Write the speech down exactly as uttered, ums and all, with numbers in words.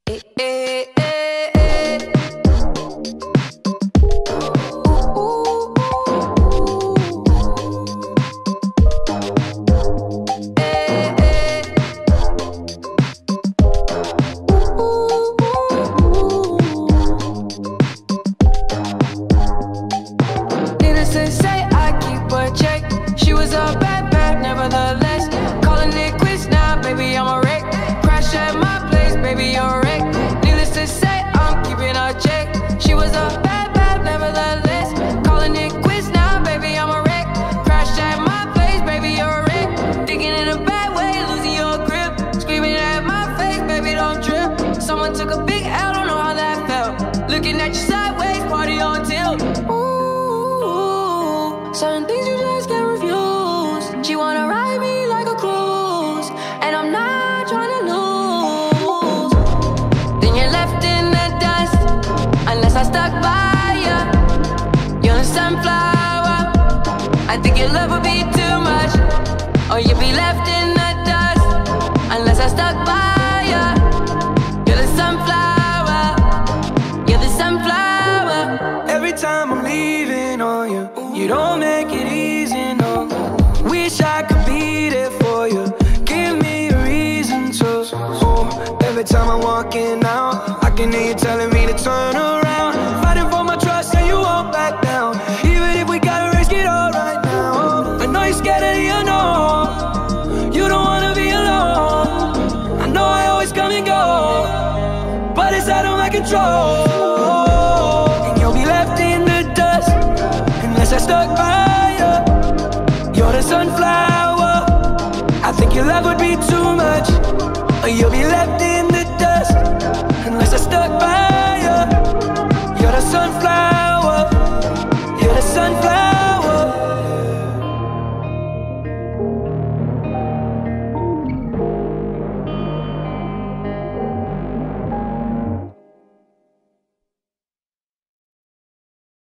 Eh, eh, eh, eh. Ooh, ooh, ooh. Eh, eh. Ooh, ooh, ooh. Needless to say, I keep a check. She was a bad, bad, nevertheless. Calling it quits now, baby, I'm a wreck. Crash at my place, baby, you're a wreck. Needless to say, I'm keeping a check. She was a bad, bad, nevertheless. Calling it quits now, baby, I'm a wreck. Crash at my place, baby, you're a wreck. Digging in a bad way, losing your grip. Screaming at my face, baby, don't trip. Someone took a big L, don't know how that felt. Looking at you sideways, party on tilt. Ooh, certain things you just can't refuse. She wanna ride me like a cruise, and I'm not trying to lose. Then you're left in the dust, unless I stuck by ya. You're a sunflower. I think your love would be too much, or you'd be left in the dust, unless I stuck by ya. You're the sunflower. You're the sunflower. Every time I'm leaving on you, you don't make it easy, no. Wish I could be there for you. Give me a reason to. Oh, every time I'm walking out, I can hear you telling me to turn around. Fighting for my trust and you won't back down. Even if we gotta risk it all right now. I know you're scared of the unknown. You don't wanna be alone. I know I always come and go, but it's out of my control. And you'll be left in the dust, unless I stuck by you. You're the sunflower. I think your love would be too much, or you'll be left in the dust, unless I stuck by